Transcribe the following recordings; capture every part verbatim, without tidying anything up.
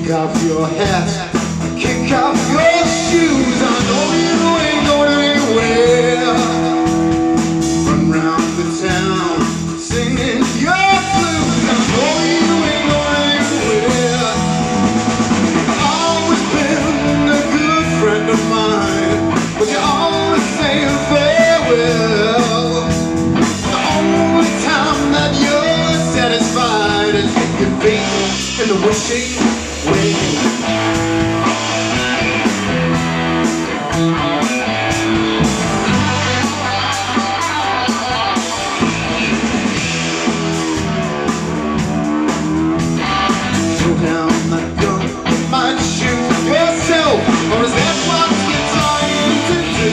Take off your hat, kick off your shoes. I know you ain't going anywhere. Run round the town singing your blues. I know you ain't going anywhere. You've always been a good friend of mine, but you're always saying farewell. The only time that you're satisfied is with your feet in the wishing well. Throw down that gun, you might shoot yourself, or is that what you're trying to do?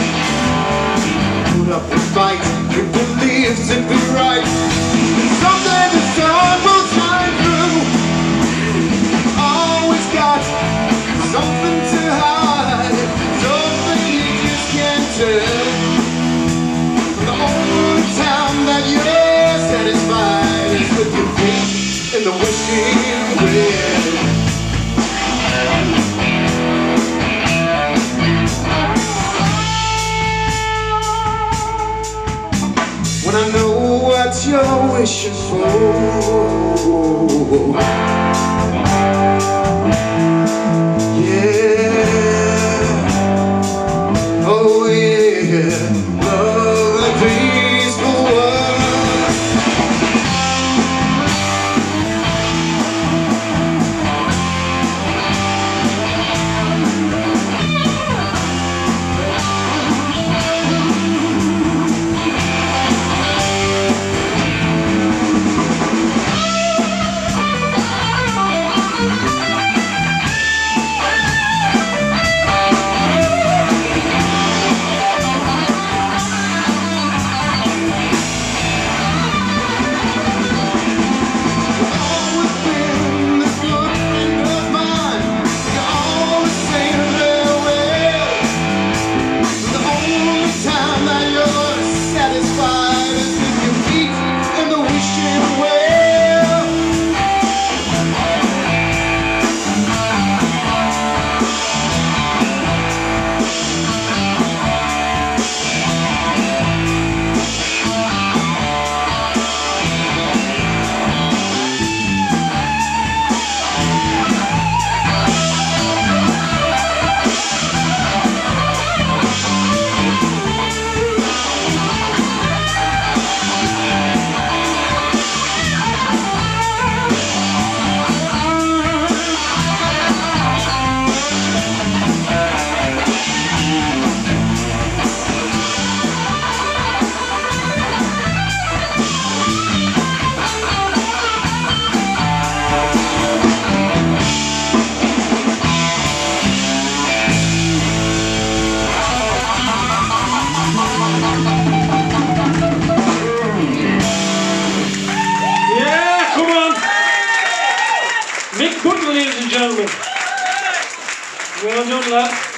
Put up a fight, you believe simply right, and someday the sun will shine through. Always got something to hide, something you just can't tell. The only time that you're satisfied is with your feet in the wishing well. When I know what you're wishing for, Mick Butler, ladies and gentlemen. Well done, lad.